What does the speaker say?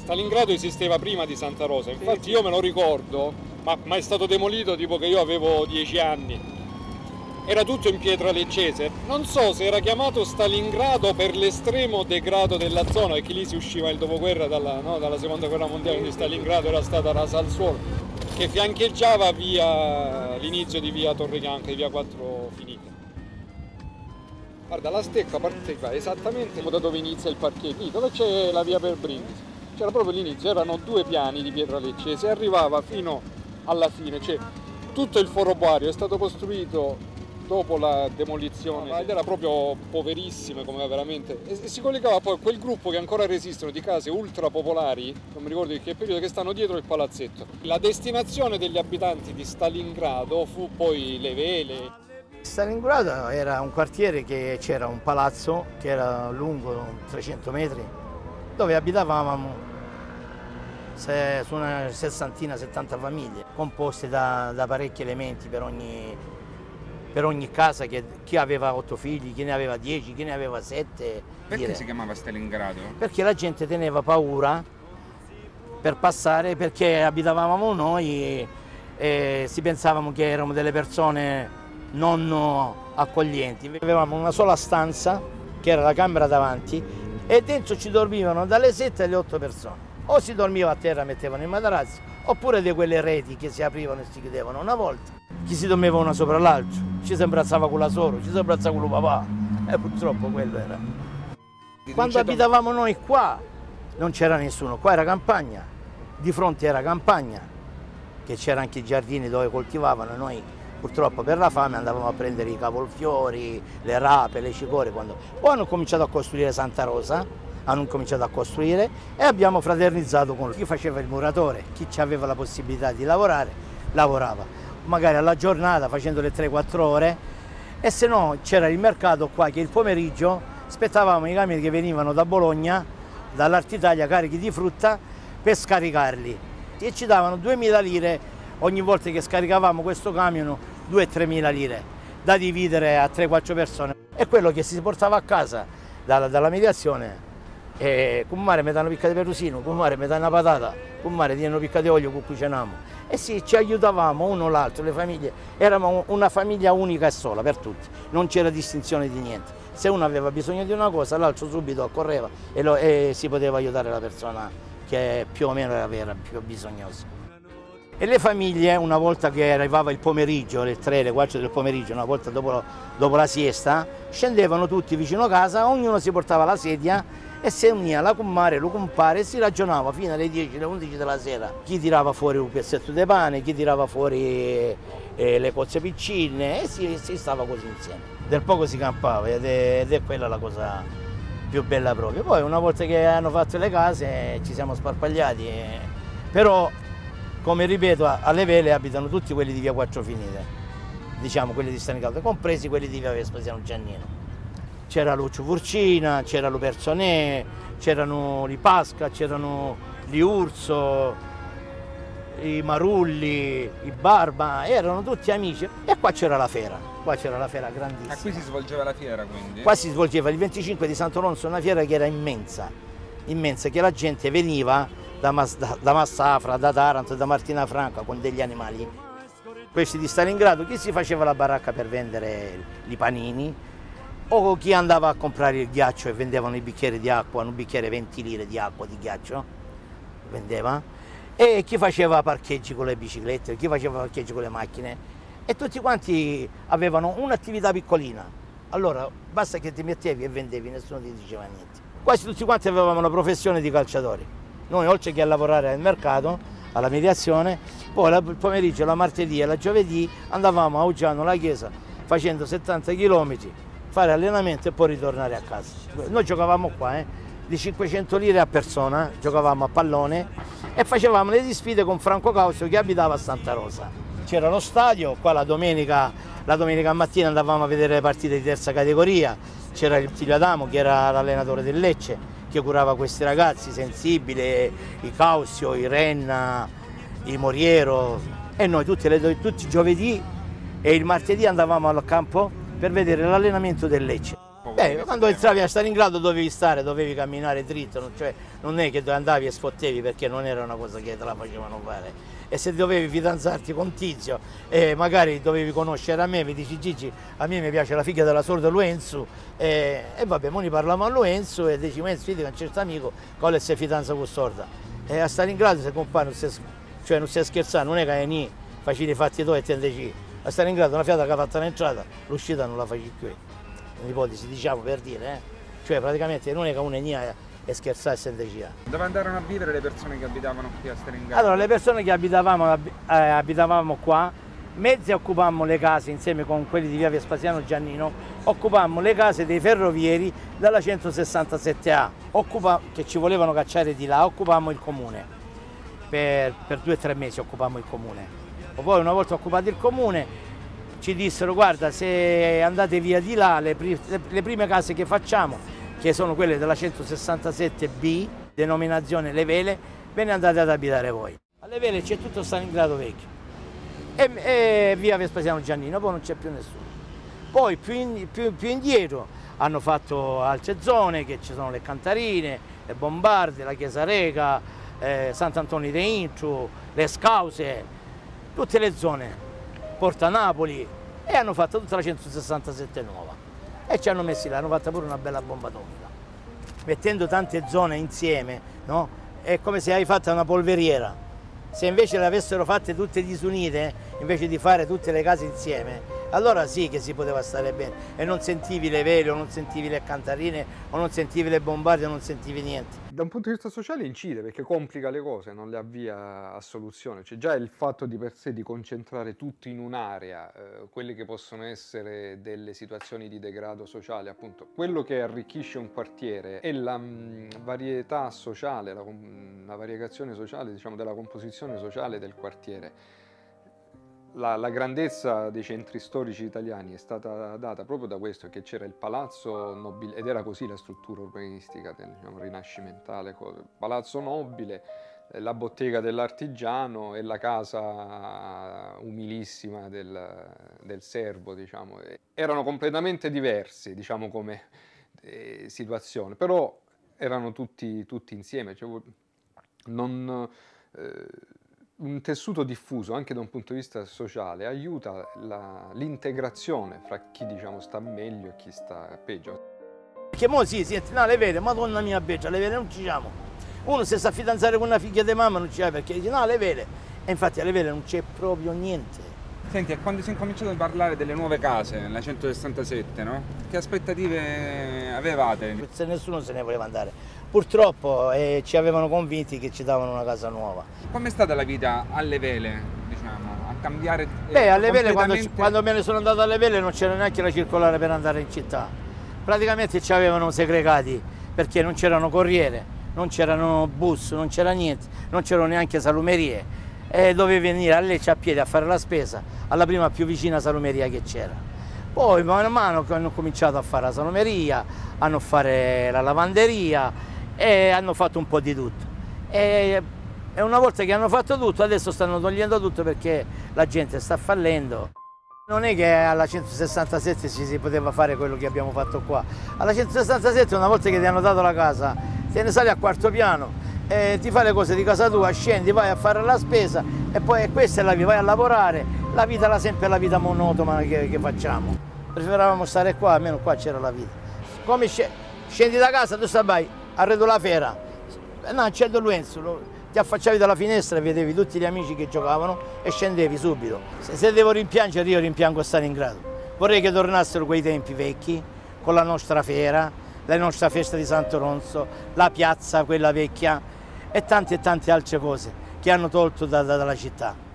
Stalingrado esisteva prima di Santa Rosa, infatti io me lo ricordo, ma è stato demolito tipo che io avevo 10 anni. Era tutto in pietra leccese. Non so se era chiamato Stalingrado per l'estremo degrado della zona, perché lì si usciva il dopoguerra dalla seconda guerra mondiale, quindi Stalingrado era stata rasa al suolo, che fiancheggiava l'inizio di via Torrebianca, di via 4 Finite. Guarda, la stecca partiva esattamente da dove inizia il parcheggio, lì dove c'è la via per Brindisi. C'era proprio l'inizio, erano 2 piani di pietra leccese e arrivava fino alla fine, cioè tutto il foroboario è stato costruito dopo la demolizione ed era proprio poverissime, come veramente, e si collegava poi a quel gruppo che ancora resistono di case ultra popolari, non mi ricordo di che periodo, che stanno dietro il palazzetto. La destinazione degli abitanti di Stalingrado fu poi le vele. Stalingrado era un quartiere che c'era un palazzo che era lungo 300 metri dove abitavamo su una 60-70 famiglie composte da parecchi elementi per ogni casa, chi aveva 8 figli, chi ne aveva 10, chi ne aveva 7. Perché si chiamava Stalingrado? Perché la gente teneva paura per passare, perché abitavamo noi e si pensavamo che eravamo delle persone non accoglienti. Avevamo una sola stanza, che era la camera davanti, e dentro ci dormivano dalle 7 alle 8 persone. O si dormiva a terra, mettevano i materassi, oppure di quelle reti che si aprivano e si chiudevano una volta. Chi si dormiva una sopra l'altro, ci si abbracciava con la sorella, ci si abbracciava con il papà, e purtroppo quello era. Quando abitavamo noi qua non c'era nessuno, qua era campagna, di fronte era campagna, che c'era anche i giardini dove coltivavano, e noi purtroppo per la fame andavamo a prendere i cavolfiori, le rape, le cicore. Poi hanno cominciato a costruire Santa Rosa, hanno cominciato a costruire e abbiamo fraternizzato con chi faceva il muratore, chi aveva la possibilità di lavorare, lavorava, magari alla giornata facendo le 3-4 ore, e se no c'era il mercato qua che il pomeriggio aspettavamo i camion che venivano da Bologna, dall'Art Italia carichi di frutta, per scaricarli, e ci davano 2000 lire ogni volta che scaricavamo questo camion, 2-3 lire da dividere a 3-4 persone, e quello che si portava a casa dalla mediazione. E con mare mi danno picca di perusino, con mare mi danno una patata, con mare mi danno picca di olio con cui cucinavamo. E sì, ci aiutavamo uno l'altro, le famiglie, eravamo una famiglia unica e sola per tutti, non c'era distinzione di niente. Se uno aveva bisogno di una cosa, l'altro subito accorreva e si poteva aiutare la persona che più o meno era più bisognosa. E le famiglie, una volta che arrivava il pomeriggio, le 3, le 4 del pomeriggio, una volta dopo la siesta, scendevano tutti vicino a casa, ognuno si portava la sedia e si unia la commare, lo compare, e si ragionava fino alle 10, alle 11 della sera. Chi tirava fuori un pezzetto di pane, chi tirava fuori le cozze piccine, e si stava così insieme. Del poco si campava ed è quella la cosa più bella proprio. Poi una volta che hanno fatto le case ci siamo sparpagliati, però come ripeto alle vele abitano tutti quelli di via 4 Finite, diciamo quelli di Stalingrado, compresi quelli di via Vespasiano Giannino. C'era Lucio Furcina, c'era Lu Personè, c'erano li Pasca, c'erano li Urso, i Marulli, i Barba, erano tutti amici. E qua c'era la fiera grandissima. Ah, qui si svolgeva la fiera quindi? Qua si svolgeva il 25 di Santo Alonso, una fiera che era immensa, che la gente veniva da Massafra, da Taranto, da Martina Franca con degli animali. Questi di Stalingrado, chi si faceva la baracca per vendere i panini, o chi andava a comprare il ghiaccio e vendevano i bicchieri di acqua, un bicchiere 20 lire di acqua, di ghiaccio, vendeva, e chi faceva parcheggi con le biciclette, chi faceva parcheggi con le macchine, e tutti quanti avevano un'attività piccolina. Allora basta che ti mettevi e vendevi, nessuno ti diceva niente. Quasi tutti quanti avevamo la professione di calciatori. Noi oltre che a lavorare al mercato, alla mediazione, poi il pomeriggio, la martedì e la giovedì andavamo a Uggiano, la chiesa, facendo 70 km, fare allenamento e poi ritornare a casa. Noi giocavamo qua, di 500 lire a persona, giocavamo a pallone e facevamo le sfide con Franco Causio che abitava a Santa Rosa. C'era lo stadio, qua la domenica mattina andavamo a vedere le partite di terza categoria, c'era il Tilio Adamo che era l'allenatore del Lecce, che curava questi ragazzi sensibili, i Causio, i Renna, i Moriero, e noi tutti i giovedì e il martedì andavamo al campo per vedere l'allenamento del Lecce. Quando entravi a Stalingrado dovevi stare, dovevi camminare dritto, cioè non è che andavi e sfottevi, perché non era una cosa che te la facevano fare. E se dovevi fidanzarti con Tizio e magari dovevi conoscere a me, mi dici Gigi, a me mi piace la figlia della sorda Luenzu, e vabbè, mo ne parliamo a Luenzu e dici, Luenzu, vedi che un certo amico con le si fidanza con sorda. E a Stalingrado se compare non si scherza, non è che lì facevi i fatti tu e te dici, a Stalingrado una fiata che ha fatto l'entrata, l'uscita non la facevi più. Un'ipotesi, diciamo, per dire, Cioè praticamente non è che uno è lì e scherzare e se decida. Dove andarono a vivere le persone che abitavano qui a Stalingrado? Allora, le persone che abitavamo qua, mezzi occupammo le case insieme con quelli di via Vespasiano Giannino, occupammo le case dei ferrovieri dalla 167A, che ci volevano cacciare di là, occupammo il comune, per 2 o 3 mesi occupammo il comune. Poi una volta occupato il comune ci dissero, guarda, se andate via di là, le prime case che facciamo, che sono quelle della 167B, denominazione Le Vele, ve ne andate ad abitare voi. Alle Vele c'è tutto Stalingrado vecchio e via Vespasiano Giannino, poi non c'è più nessuno. Poi più indietro hanno fatto altre zone, che ci sono le Cantarine, le Bombarde, la Chiesa Reca, Sant'Antonio de Intru, le Scause, tutte le zone, Porta Napoli, e hanno fatto tutta la 167 nuova. E ci hanno messi là, hanno fatto pure una bella bomba atomica. Mettendo tante zone insieme, no? È come se hai fatto una polveriera. Se invece le avessero fatte tutte disunite, invece di fare tutte le case insieme, allora sì che si poteva stare bene e non sentivi le vele, o non sentivi le cantarine, o non sentivi le bombarde, o non sentivi niente. Da un punto di vista sociale incide, perché complica le cose, non le avvia a soluzione. Cioè già il fatto di per sé di concentrare tutto in un'area, quelle che possono essere delle situazioni di degrado sociale, appunto, quello che arricchisce un quartiere è la varietà sociale, la variegazione sociale, diciamo, della composizione sociale del quartiere. La grandezza dei centri storici italiani è stata data proprio da questo, che c'era il palazzo nobile, ed era così la struttura urbanistica diciamo, rinascimentale, palazzo nobile, la bottega dell'artigiano e la casa umilissima del servo, diciamo. Erano completamente diversi, diciamo, come situazione, però erano tutti insieme, cioè, un tessuto diffuso anche da un punto di vista sociale aiuta l'integrazione fra chi, diciamo, sta meglio e chi sta peggio. Perché mo sì, no, le vele, madonna mia beccia, le vele non ci siamo. Uno se sta a fidanzare con una figlia di mamma non ci va, perché dice no, le vele. E infatti alle vele non c'è proprio niente. Senti, e quando si è incominciato a parlare delle nuove case, nella 167, no? Che aspettative avevate? Se nessuno se ne voleva andare. Purtroppo ci avevano convinti che ci davano una casa nuova. Com'è stata la vita alle Vele, diciamo, a cambiare? Beh, alle Vele, quando me ne sono andato alle Vele non c'era neanche la circolare per andare in città. Praticamente ci avevano segregati, perché non c'erano corriere, non c'erano bus, non c'era niente, non c'erano neanche salumerie. E dovevi venire a Lecce a piedi a fare la spesa alla prima più vicina salumeria che c'era. Poi man mano hanno cominciato a fare la salumeria, hanno fare la lavanderia e hanno fatto un po' di tutto. E una volta che hanno fatto tutto, adesso stanno togliendo tutto perché la gente sta fallendo. Non è che alla 167 si poteva fare quello che abbiamo fatto qua. Alla 167 una volta che ti hanno dato la casa, te ne sali al 4º piano, ti fai le cose di casa tua, scendi, vai a fare la spesa e poi questa è la vita, vai a lavorare. La vita è sempre la vita monotona che facciamo. Preferavamo stare qua, almeno qua c'era la vita. Come scendi da casa, tu stai a Redo la Fera, no, c'è Luenzu, ti affacciavi dalla finestra e vedevi tutti gli amici che giocavano e scendevi subito. Se devo rimpiangere, io rimpiango Stalingrado. Vorrei che tornassero quei tempi vecchi, con la nostra fiera, la nostra festa di Santo Ronzo, la piazza, quella vecchia, e tante altre cose che hanno tolto dalla città.